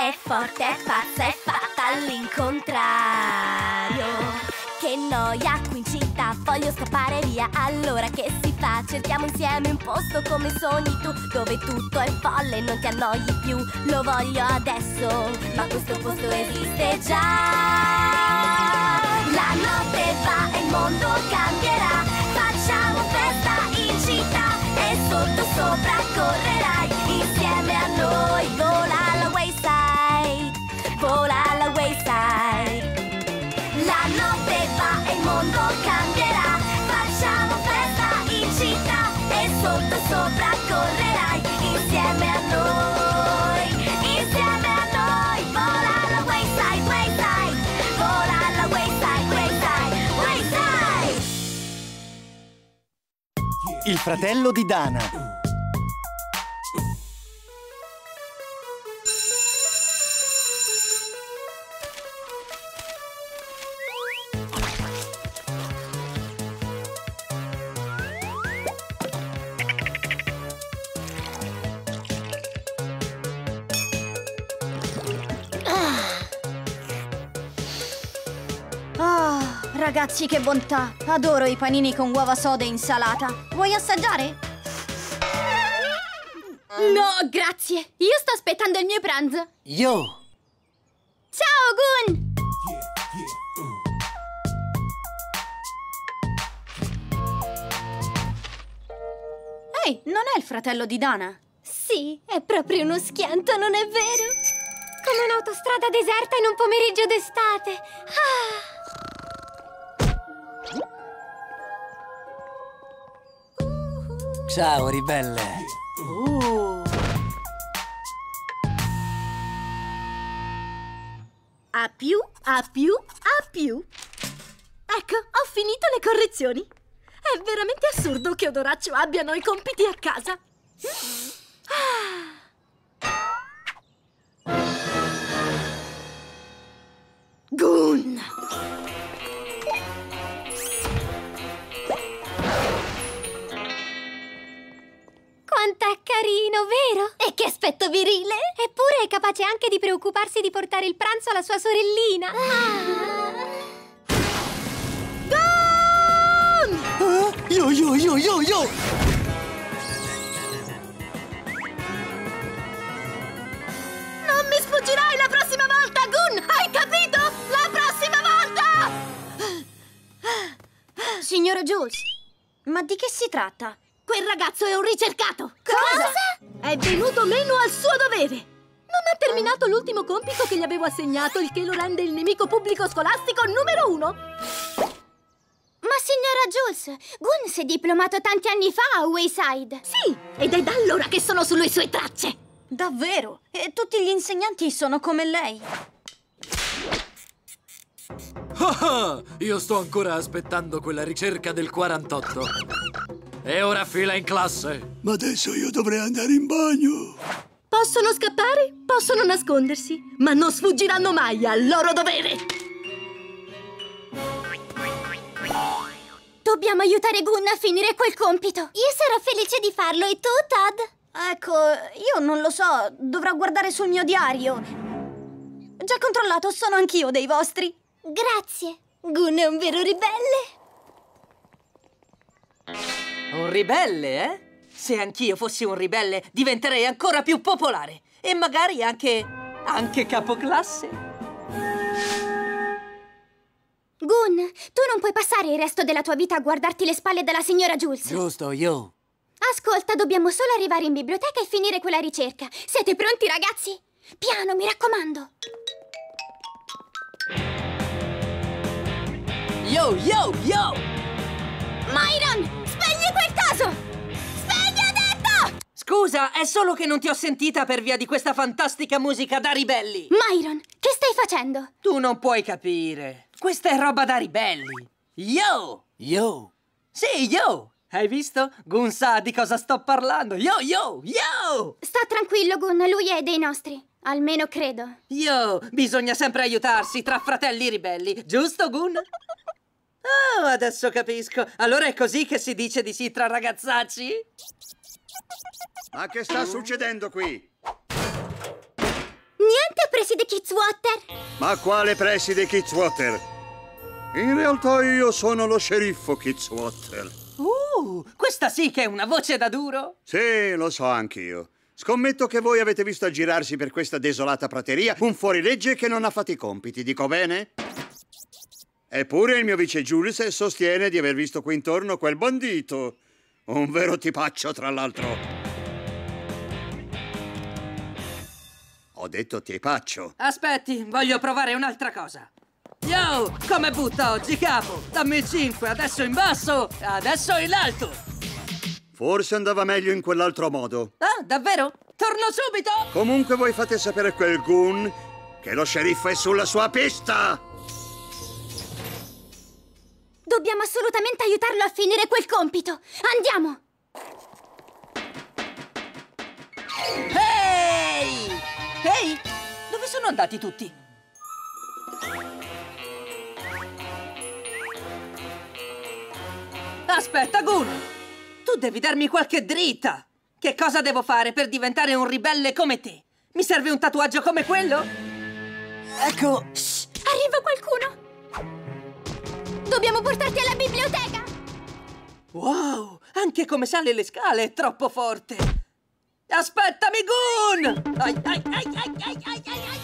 è forte, è pazza, è fatta all'incontrario. Che noia qui in città, voglio scappare via. Allora che si fa? Cerchiamo insieme un posto come sogni tu, dove tutto è folle, non ti annoi più. Lo voglio adesso, ma questo posto esiste già. La notte va e il mondo cambierà. Facciamo festa in città e sotto sopra correrai insieme a noi. Vola alla Wayside, vola alla Wayside. La notte va e il mondo cambierà. Facciamo festa in città e sotto sopra correrai insieme a noi. Insieme a noi. Vola alla Wayside, Wayside. Vola alla Wayside, Wayside, Wayside. Il fratello di Dana. Ragazzi, che bontà! Adoro i panini con uova soda e insalata. Vuoi assaggiare? No, grazie. Io sto aspettando il mio pranzo. Yo! Ciao, Gun! Ehi, non è il fratello di Dana? Sì, è proprio uno schianto, non è vero? Come un'autostrada deserta in un pomeriggio d'estate. Ah! Ciao, ribelle! A più, a più, a più. Ecco, ho finito le correzioni. È veramente assurdo che Odoraccio abbiano i compiti a casa. Gun! Quant'è carino, vero? E che aspetto virile! Eppure è capace anche di preoccuparsi di portare il pranzo alla sua sorellina. Yo, yo, yo, yo, yo! Non mi sfuggirai la prossima volta, Gun! Hai capito? La prossima volta! Signora Jules, ma di che si tratta? Quel ragazzo è un ricercato! Cosa? È venuto meno al suo dovere! Non ha terminato l'ultimo compito che gli avevo assegnato, il che lo rende il nemico pubblico scolastico numero 1! Ma signora Jules, Gun si è diplomato tanti anni fa a Wayside. Sì, ed è da allora che sono sulle sue tracce! Davvero? E tutti gli insegnanti sono come lei? Ah, io sto ancora aspettando quella ricerca del 48. E ora fila in classe. Ma adesso io dovrei andare in bagno. Possono scappare, possono nascondersi, ma non sfuggiranno mai al loro dovere! Dobbiamo aiutare Gun a finire quel compito. Io sarò felice di farlo, e tu, Todd? Ecco, io non lo so, dovrò guardare sul mio diario. Già controllato, sono anch'io dei vostri. Grazie. Gun è un vero ribelle. Un ribelle, eh? Se anch'io fossi un ribelle, diventerei ancora più popolare. E magari anche capoclasse. Gun, tu non puoi passare il resto della tua vita a guardarti le spalle della signora Jules. Giusto, yo! Ascolta, dobbiamo solo arrivare in biblioteca e finire quella ricerca. Siete pronti, ragazzi? Piano, mi raccomando. Yo, yo, yo! Myron, spegni quel coso! Spegni, ho detto! Scusa, è solo che non ti ho sentita per via di questa fantastica musica da ribelli. Myron, che stai facendo? Tu non puoi capire. Questa è roba da ribelli. Yo! Yo! Sì, yo! Hai visto? Gun sa di cosa sto parlando. Yo, yo, yo! Sta tranquillo, Gun, lui è dei nostri. Almeno credo. Yo, bisogna sempre aiutarsi tra fratelli ribelli. Giusto, Gun? Oh, adesso capisco. Allora è così che si dice di sì tra ragazzacci? Ma che sta succedendo qui? Niente preside Kidswatter? Ma quale preside Kidswatter? In realtà io sono lo sceriffo Kidswatter. Questa sì che è una voce da duro. Sì, lo so anch'io. Scommetto che voi avete visto aggirarsi per questa desolata prateria un fuorilegge che non ha fatto i compiti, dico bene? Eppure il mio vice Jules sostiene di aver visto qui intorno quel bandito. Un vero tipaccio, tra l'altro. Ho detto tipaccio. Aspetti, voglio provare un'altra cosa. Yo, come butta oggi, capo? Dammi il 5, adesso in basso, adesso in alto. Forse andava meglio in quell'altro modo. Ah, davvero? Torno subito! Comunque voi fate sapere a quel goon che lo sceriffo è sulla sua pista. Dobbiamo assolutamente aiutarlo a finire quel compito. Andiamo! Ehi! Ehi! Dove sono andati tutti? Aspetta, Goon! Tu devi darmi qualche dritta! Che cosa devo fare per diventare un ribelle come te? Mi serve un tatuaggio come quello? Ecco. Shh! Arriva qualcuno! Dobbiamo portarti alla biblioteca! Wow! Anche come sale le scale è troppo forte! Aspettami, Goon! Ai, ai, ai, ai, ai, ai, ai, ai.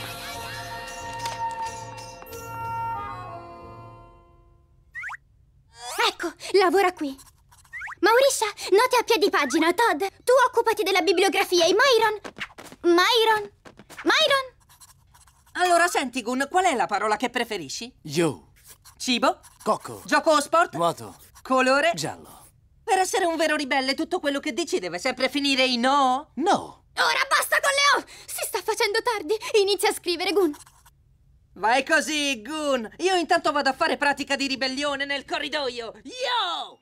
Ecco, lavora qui. Mauriscia, noti a piedi pagina. Todd, tu occupati della bibliografia e Myron! Allora, senti, Goon, qual è la parola che preferisci? Yo. Cibo? Cocco. Gioco o sport? Nuoto. Colore? Giallo. Per essere un vero ribelle, tutto quello che dici deve sempre finire in no? No. Ora basta con le O! Si sta facendo tardi. Inizia a scrivere, Goon. Vai così, Goon! Io intanto vado a fare pratica di ribellione nel corridoio! Yo!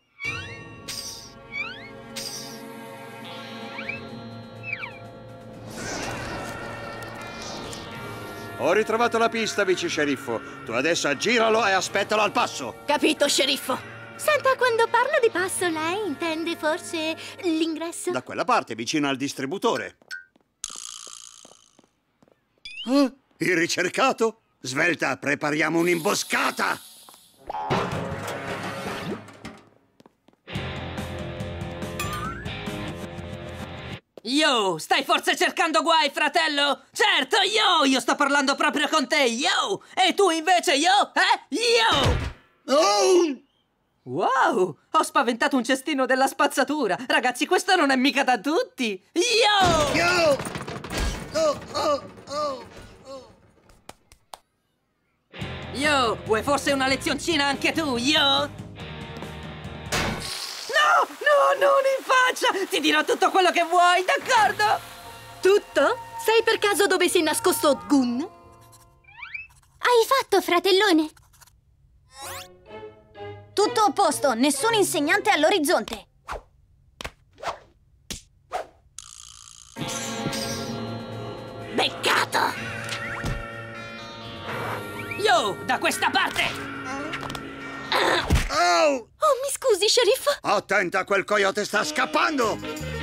Ho ritrovato la pista, vice sceriffo. Tu adesso aggiralo e aspettalo al passo. Capito, sceriffo? Senta, quando parlo di passo, lei intende forse l'ingresso? Da quella parte, vicino al distributore. Il ricercato? Svelta, prepariamo un'imboscata! Yo, stai forse cercando guai, fratello? Certo, io sto parlando proprio con te, yo! E tu invece, yo? Yo! Oh! Wow, ho spaventato un cestino della spazzatura. Ragazzi, questo non è mica da tutti. Yo! Yo! Oh, oh, oh, oh. Yo, vuoi forse una lezioncina anche tu, yo? No, non in faccia! Ti dirò tutto quello che vuoi, d'accordo? Tutto? Sai per caso dove si è nascosto Goon? Hai fatto, fratellone? Tutto a posto, nessun insegnante all'orizzonte. Beccato! Yo, da questa parte! Oh! Oh, mi scusi, sceriffo. Attenta, quel coyote sta scappando!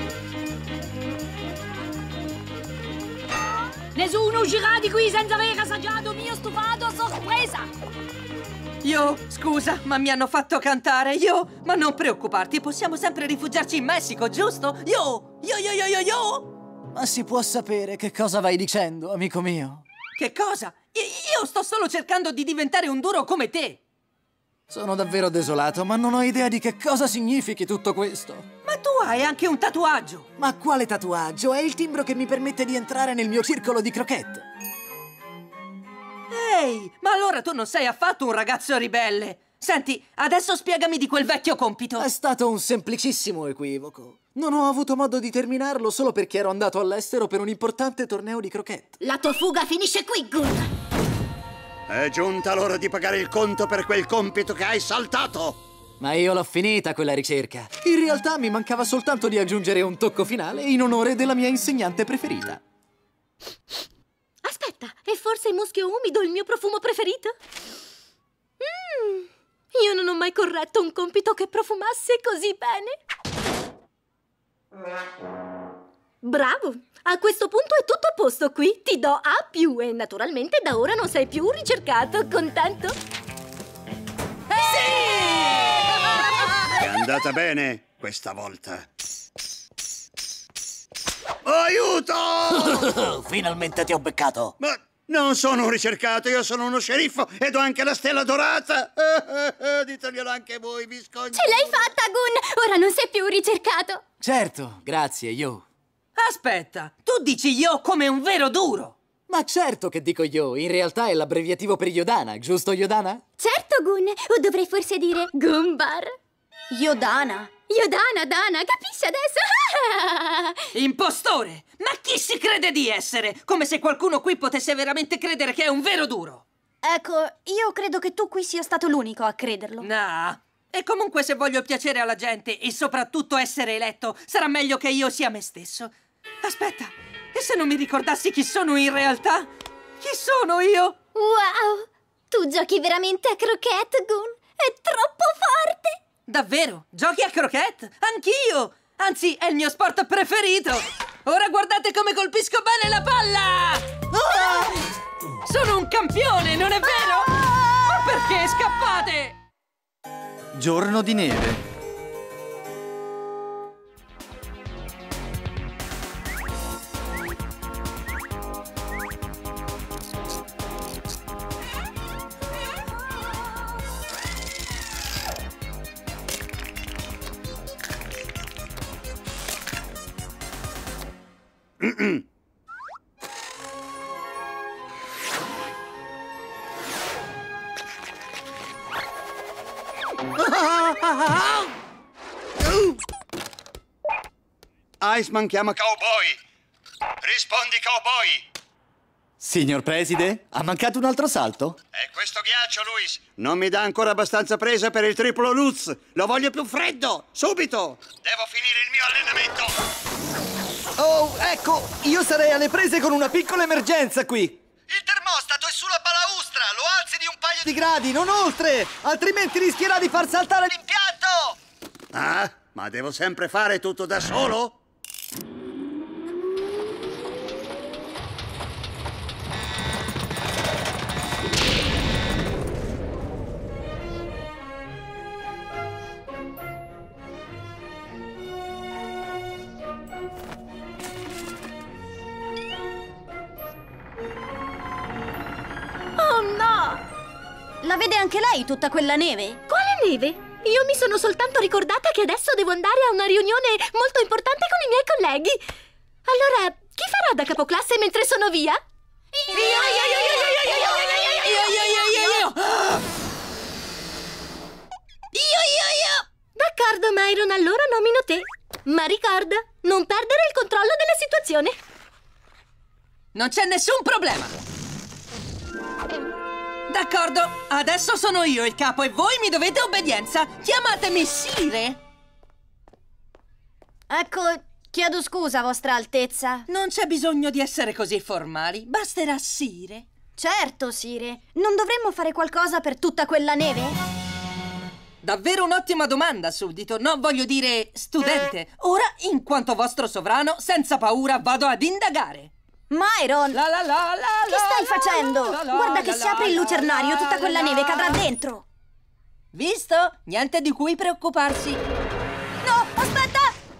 Nessuno uscirà di qui senza aver assaggiato il mio stufato a sorpresa. Yo, scusa, ma mi hanno fatto cantare, yo! Ma non preoccuparti, possiamo sempre rifugiarci in Messico, giusto? Yo! Yo! Ma si può sapere che cosa vai dicendo, amico mio? Che cosa? Io sto solo cercando di diventare un duro come te! Sono davvero desolato, ma non ho idea di che cosa significhi tutto questo. Ma tu hai anche un tatuaggio! Ma quale tatuaggio? È il timbro che mi permette di entrare nel mio circolo di croquette. Ehi, ma allora tu non sei affatto un ragazzo ribelle! Senti, adesso spiegami di quel vecchio compito! È stato un semplicissimo equivoco. Non ho avuto modo di terminarlo solo perché ero andato all'estero per un importante torneo di croquette. La tua fuga finisce qui, Goon. È giunta l'ora di pagare il conto per quel compito che hai saltato! Ma io l'ho finita quella ricerca. In realtà mi mancava soltanto di aggiungere un tocco finale in onore della mia insegnante preferita. Aspetta, è forse il muschio umido il mio profumo preferito? Io non ho mai corretto un compito che profumasse così bene. Bravo! A questo punto è tutto a posto qui. Ti do A+, e naturalmente da ora non sei più ricercato. Contento? È andata bene questa volta. Aiuto! Finalmente ti ho beccato. Ma non sono un ricercato, io sono uno sceriffo ed ho anche la stella dorata. Diteglielo anche voi, viscognoni. Ce l'hai fatta, Gun! Ora non sei più ricercato. Certo, grazie, Yo. Aspetta, tu dici io come un vero duro. Ma certo che dico Yo, in realtà è l'abbreviativo per Yodana, giusto Yodana? Certo, Gun. O dovrei forse dire Gunbar. Yodana. Yodana, Dana, capisci adesso? Impostore! Ma chi si crede di essere? Come se qualcuno qui potesse veramente credere che è un vero duro. Ecco, io credo che tu qui sia stato l'unico a crederlo. No. E comunque se voglio piacere alla gente e soprattutto essere eletto, sarà meglio che io sia me stesso. Aspetta, e se non mi ricordassi chi sono in realtà? Chi sono io? Wow! Tu giochi veramente a croquette, Gun? È troppo forte! Davvero? Giochi a croquette? Anch'io! Anzi, è il mio sport preferito! Ora guardate come colpisco bene la palla! Ah! Sono un campione, non è vero? Ma perché scappate? Giorno di neve. Iceman chiama Cowboy. Rispondi, Cowboy. Signor Preside, ha mancato un altro salto? È questo ghiaccio, Luis. Non mi dà ancora abbastanza presa per il triplo Lutz. Lo voglio più freddo, subito. Devo finire il mio allenamento. Oh, ecco, io sarei alle prese con una piccola emergenza qui. Il termostato è sulla balaustra. Lo alzi di un paio Di gradi, non oltre, altrimenti rischierà di far saltare l'impianto. Ah, ma devo sempre fare tutto da solo? Oh no! La vede anche lei tutta quella neve? Quale neve? Io mi sono soltanto ricordata che adesso devo andare a una riunione molto importante con i miei colleghi. Allora, chi farà da capoclasse mentre sono via? D'accordo, Myron, allora nomino te. Ma ricorda, non perdere il controllo della situazione. Non c'è nessun problema. D'accordo, adesso sono io il capo e voi mi dovete obbedienza. Chiamatemi Sire. Ecco, chiedo scusa, Vostra Altezza. Non c'è bisogno di essere così formali, basterà Sire. Certo, Sire. Non dovremmo fare qualcosa per tutta quella neve? Davvero un'ottima domanda, suddito. No, voglio dire, studente. Ora, in quanto vostro sovrano, senza paura vado ad indagare. Myron! La la la la. Che stai facendo? Guarda che se apri il lucernario tutta quella neve cadrà dentro! Visto? Niente di cui preoccuparsi. No, aspetta!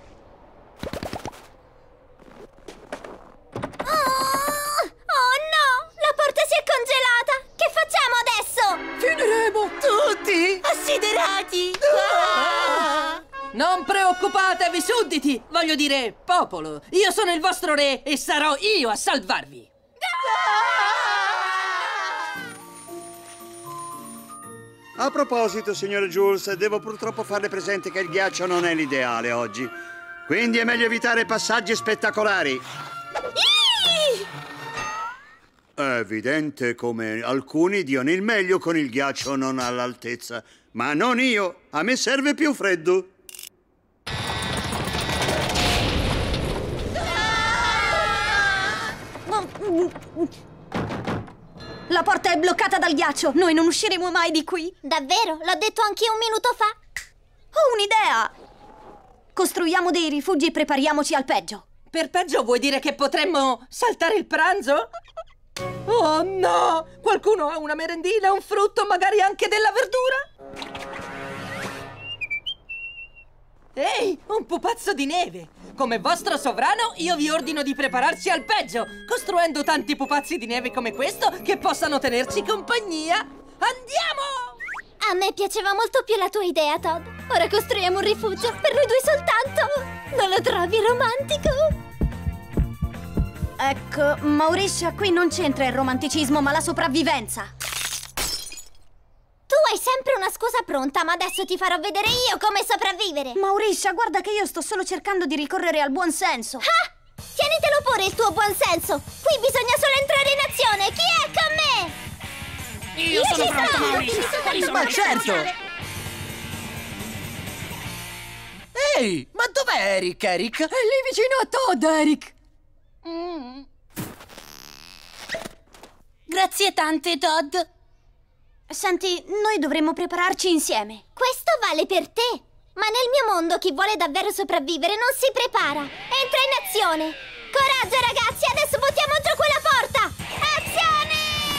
Oh no! La porta si è congelata! Che facciamo adesso? Finiremo tutti Assiderati! Non preoccupatevi, sudditi! Voglio dire, popolo. Io sono il vostro re e sarò io a salvarvi. A proposito, signore Jules, devo purtroppo farle presente che il ghiaccio non è l'ideale oggi. Quindi è meglio evitare passaggi spettacolari. È evidente come alcuni diano il meglio con il ghiaccio non all'altezza. Ma non io. A me serve più freddo. La porta è bloccata dal ghiaccio! Noi non usciremo mai di qui! Davvero? L'ho detto anch'io un minuto fa! Ho un'idea! Costruiamo dei rifugi e prepariamoci al peggio! Per peggio vuoi dire che potremmo saltare il pranzo? Oh no! Qualcuno ha una merendina, un frutto, magari anche della verdura? Ehi, un pupazzo di neve! Come vostro sovrano, io vi ordino di prepararci al peggio, costruendo tanti pupazzi di neve come questo che possano tenerci compagnia. Andiamo! A me piaceva molto più la tua idea, Todd. Ora costruiamo un rifugio per noi due soltanto. Non lo trovi romantico? Ecco, Mauricia, qui non c'entra il romanticismo, ma la sopravvivenza. Tu hai sempre una scusa pronta, ma adesso ti farò vedere io come sopravvivere. Mauricia, guarda che io sto solo cercando di ricorrere al buon senso. Ah! Tienitelo pure il tuo buon senso. Qui bisogna solo entrare in azione. Chi è con me? Io sono pronto, Mauricia. Ma certo! Ehi, ma dov'è Eric? È lì vicino a Todd, Eric! Grazie tante, Todd. Senti, noi dovremmo prepararci insieme. Questo vale per te. Ma nel mio mondo chi vuole davvero sopravvivere non si prepara. Entra in azione. Coraggio, ragazzi, adesso buttiamo giù quella porta. Azione!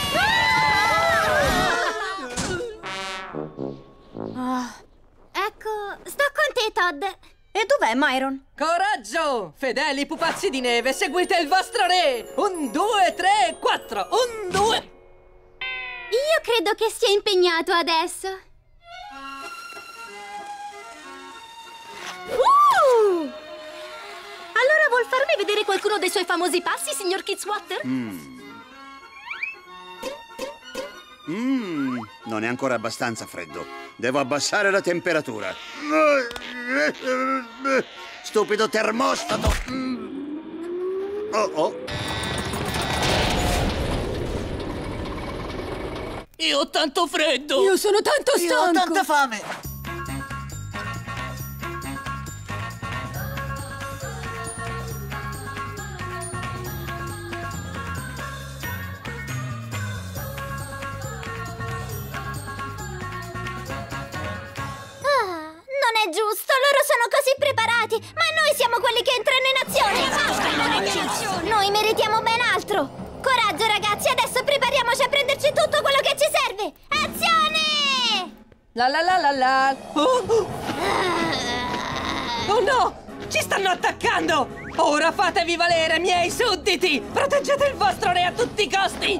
Ecco, sto con te, Todd. E dov'è Myron? Coraggio! Fedeli pupazzi di neve, seguite il vostro re! 1, 2, 3, 4! 1, 2! Io credo che sia impegnato adesso. Allora vuol farmi vedere qualcuno dei suoi famosi passi, signor Kidswatter? Non è ancora abbastanza freddo. Devo abbassare la temperatura. Stupido termostato! Oh. Io ho tanto freddo! Io sono tanto stanco! Io ho tanta fame! Non è giusto, loro sono così preparati, ma noi siamo quelli che entrano in azione. Noi meritiamo ben altro. Coraggio, ragazzi, adesso prepariamoci a prenderci tutto quello che ci serve. Azione! La la la la la! Oh no! Ci stanno attaccando! Ora fatevi valere, miei sudditi! Proteggete il vostro re a tutti i costi!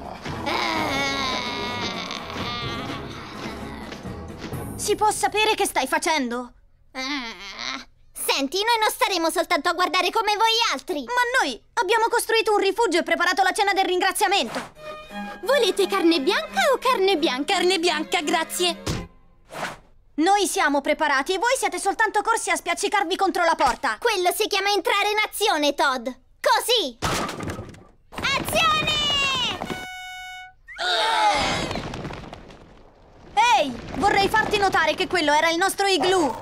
Si può sapere che stai facendo? Senti, noi non staremo soltanto a guardare come voi altri. Ma noi abbiamo costruito un rifugio e preparato la cena del ringraziamento. Volete carne bianca o carne bianca? Carne bianca, grazie. Noi siamo preparati e voi siete soltanto corsi a spiaccicarvi contro la porta. Quello si chiama entrare in azione, Todd. Così! Azione! Ehi, vorrei farti notare che quello era il nostro igloo.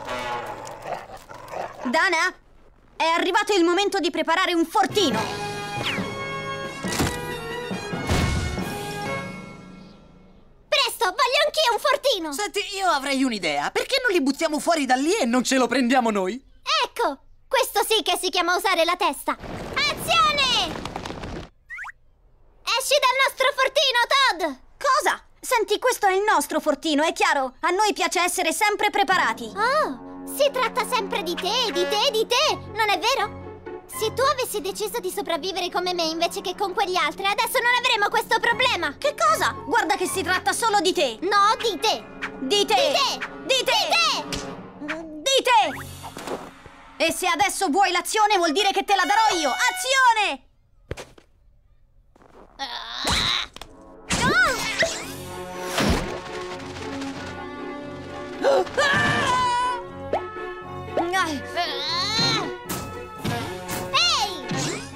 Dana, è arrivato il momento di preparare un fortino. Presto, voglio anch'io un fortino. Senti, io avrei un'idea. Perché non li buttiamo fuori da lì e non ce lo prendiamo noi? Ecco, questo sì che si chiama usare la testa. Azione! Esci dal nostro fortino, Todd! Cosa? Senti, questo è il nostro fortino, è chiaro? A noi piace essere sempre preparati. Oh, si tratta sempre di te, di te, di te, non è vero? Se tu avessi deciso di sopravvivere come me invece che con quegli altri, adesso non avremo questo problema. Che cosa? Guarda che si tratta solo di te. No, di te. Di te. Di te. Di te. Di te. E se adesso vuoi l'azione vuol dire che te la darò io. Azione! Ehi!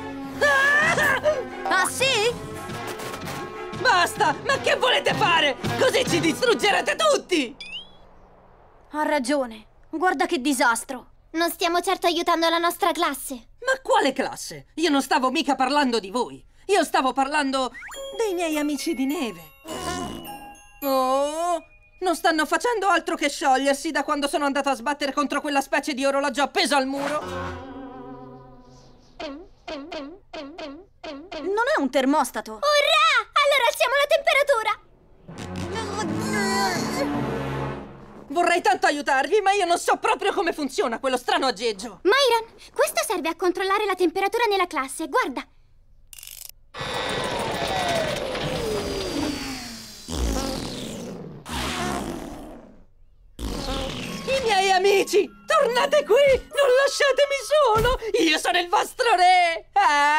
Ah sì? Basta! Ma che volete fare? Così ci distruggerete tutti! Ha ragione. Guarda che disastro. Non stiamo certo aiutando la nostra classe. Ma quale classe? Io non stavo mica parlando di voi. Io stavo parlando dei miei amici di neve. Oh, non stanno facendo altro che sciogliersi da quando sono andato a sbattere contro quella specie di orologio appeso al muro. Non è un termostato. Urrà! Allora alziamo la temperatura! Vorrei tanto aiutarvi, ma io non so proprio come funziona quello strano aggeggio. Myron, questo serve a controllare la temperatura nella classe. Guarda. I miei amici, tornate qui! Non lasciatemi solo! Io sono il vostro re!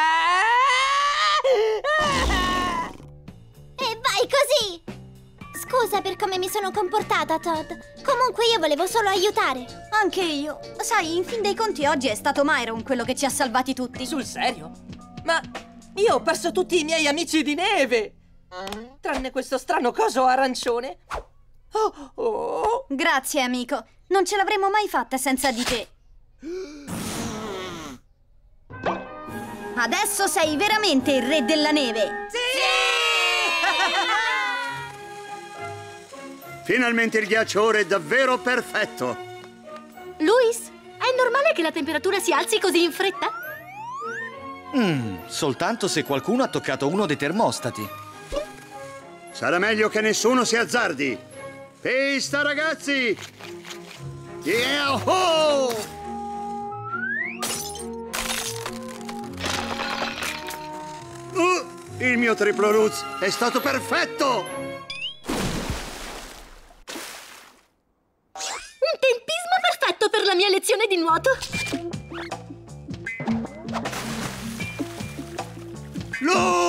E vai così! Scusa per come mi sono comportata, Todd. Comunque io volevo solo aiutare. Anche io. Sai, in fin dei conti oggi è stato Myron quello che ci ha salvati tutti. Sul serio? Ma io ho perso tutti i miei amici di neve! Tranne questo strano coso arancione. Oh. Grazie, amico. Non ce l'avremmo mai fatta senza di te. Adesso sei veramente il re della neve. Finalmente il ghiaccio ora è davvero perfetto. Louis, è normale che la temperatura si alzi così in fretta? Soltanto se qualcuno ha toccato uno dei termostati. Sarà meglio che nessuno si azzardi. Pista, ragazzi! Yeah-ho! Il mio triplo Lutz è stato perfetto! Un tempismo perfetto per la mia lezione di nuoto! Lutz!